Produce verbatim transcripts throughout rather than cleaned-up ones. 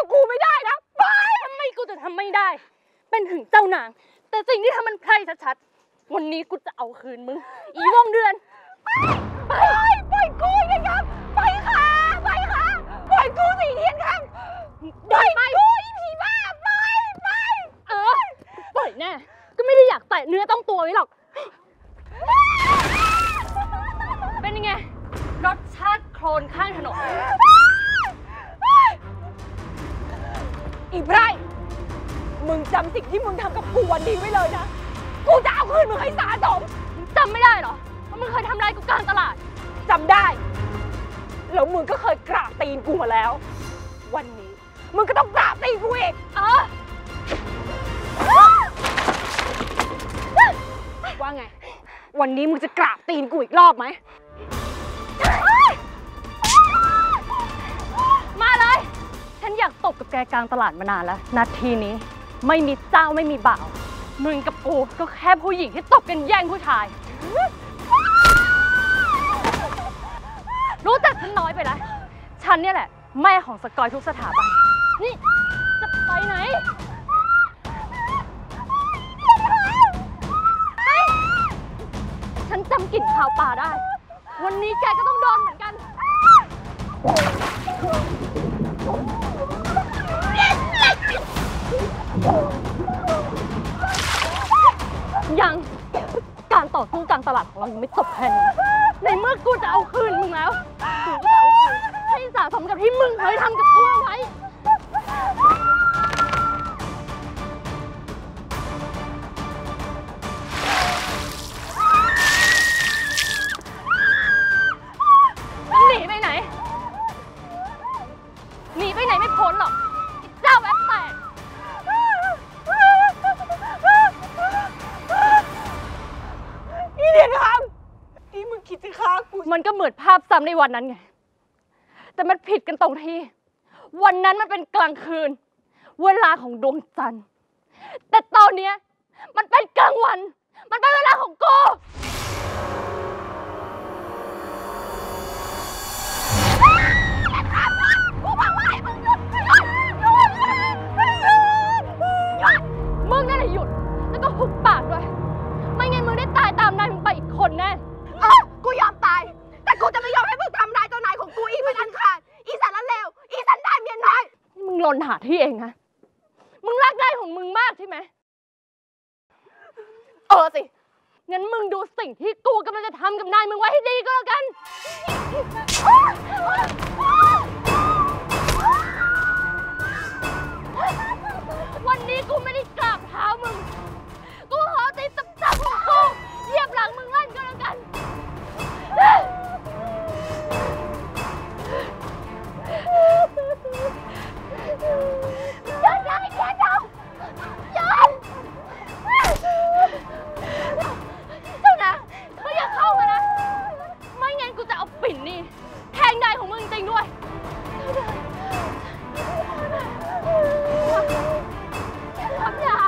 กับกูไม่ได้นะไปทำไมกูจะทำไม่ได้เป็นถึงเจ้านางแต่สิ่งที่ทำมันไพร่ชัดๆวันนี้กูจะเอาคืนมึงอีวงเดือนไปปล่อยกูนะครับไปค่ะไปค่ะปล่อยกูสีเทียนครับปล่อยกูอีผีบ้าไปไปเออปล่อยแน่ก็ไม่ได้อยากแตะเนื้อต้องตัวไว้หรอกเป็นยังไงรสชาติโคลนข้างถนนอีไพร่มึงจำสิ่งที่มึงทำกับกูวันนี้ไว้เลยนะกูจะเอาคืนมึงให้สาสมจำไม่ได้เหรอว่ามึงเคยทำร้ายกูกลางตลาดจำได้แล้วมึงก็เคยกราบตีนกูมาแล้ววันนี้มึงก็ต้องกราบตีนกูอีกเออว่าไงวันนี้มึงจะกราบตีนกูอีกรอบไหมมาเลยฉันอยากตบกับแกกลางตลาดมานานแล้วนาทีนี้ไม่มีเจ้าไม่มีบ่าวมึงกับกูก็แค่ผู้หญิงที่ตบกันแย่งผู้ชายรู้จักฉันน้อยไปแล้วฉันเนี่ยแหละแม่ของสกอยทุกสถาบันนี่จะไปไหนฉันจำกลิ่นข้าวปลาได้วันนี้แกก็ต้องโดนเหมือนกันยังการต่อสู้กลางตลาดของเรายังไม่จบแค่นี้ในเมื่อกูจะเอาคืนมึงแล้วกูก็จะเอาคืนให้สะสมกับที่มึงเคยทำกับกูไว้หนีไปไหนหนีไปไหนไม่พ้นหรอกเจ้าแอปแตกอีเดียนครับนี่มึงคิดจะฆ่ากูมันก็เหมือนภาพซ้ำในวันนั้นไงแต่มันผิดกันตรงที่วันนั้นมันเป็นกลางคืนเวลาของดวงจันทร์แต่ตอนนี้มันเป็นกลางวันมันเป็นเวลาของกูมึงนั่นแหละหยุดแล้วก็หุบปากด้วยไม่งั้นมึงได้ตายตามนายมึงไปอีกคนแน่เออกูยอมตายแต่กูจะไม่ยอมให้มึงทำร้ายเจ้านายของกูอีกเป็นอันขาดอีสารเลวอีสันดานเมียน้อยมึงลนหาที่เองฮะมึงรักได้ของมึงมากใช่ไหมเออสิงั้นมึงดูสิ่งที่กูกำลังจะทำกับนายมึงไว้ให้ดีก็แล้วกันวันนี้กูไม่ได้กราบเท้ามึงกูขอตีตับตับของกูเหยียบหลังมึงเล่นก็แล้วกันยันยันยันยันยันเจ้านะมึงอย่าเข้ามานะไม่งั้นกูจะเอาปิ่นนี่แทงนายของมึงจริงด้วยทำยา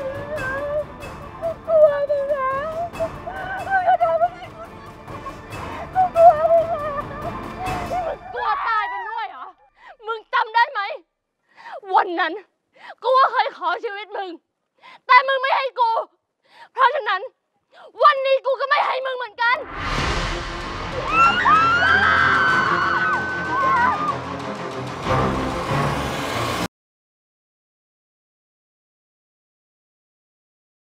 กูกลัวมึงนะมึงจะทำอะไรกูกลัวมึงนะมึงกลัวตายเป็นด้วยเหรอมึงจำได้ไหมวันนั้นกูก็เคยขอชีวิตมึงแต่มึงไม่ให้กูเพราะฉะนั้นวันนี้กูก็ไม่ให้มึงเหมือนกันไ